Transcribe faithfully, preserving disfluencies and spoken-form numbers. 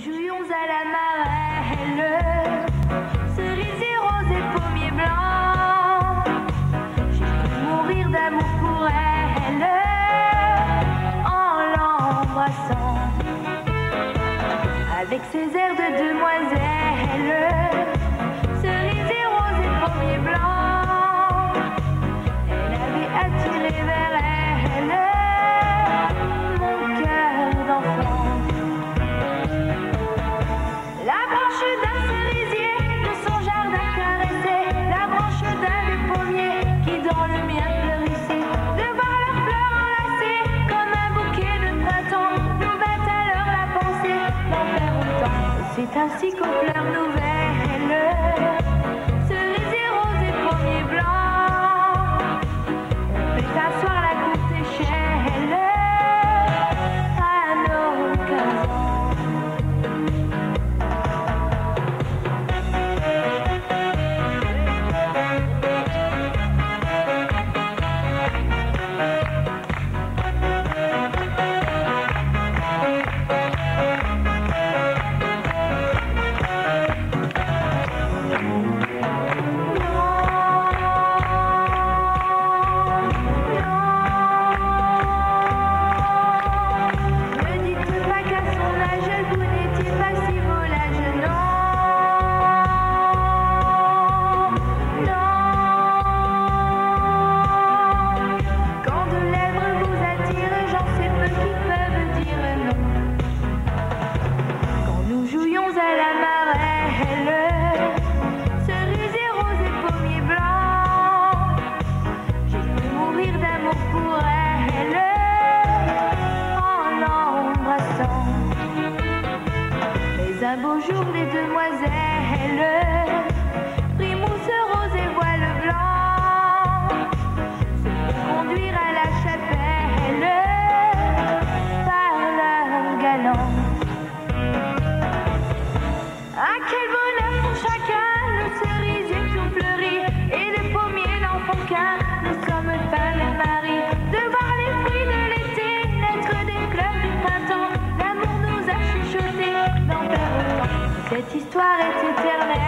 jouions à la marelle, cerisier rose et pommier blanc. J'ai pu mourir d'amour pour elle en l'embrassant. Avec ses airs de demoiselle, cerisier rose et pommier blanc, elle avait attiré vers elle mon cœur d'enfant. La branche d'un cerisier de son jardin caressait la branche d'un des pommiers qui dans le mien fleurissait. De voir leurs fleurs enlacées comme un bouquet de printemps nous vint alors la pensée d'en faire autant. C'est ainsi qu'aux fleurs nouvelles, cerisier rose et pommier blanc, on fait asseoir la courte échelle à nos quinze ans. Un beau jour, les demoiselles, primousse rose et voile blanc, se font conduire à la chapelle par leur galant. Ah, quel bonheur pour chacun, le cerisier tout fleuri et le pommier n'en font qu'un. Nous sommes femme et mari, de voir les fruits de l'été naître des fleurs du printemps. L'amour nous a chuchoté d'en faire autant. Cette histoire est éternelle.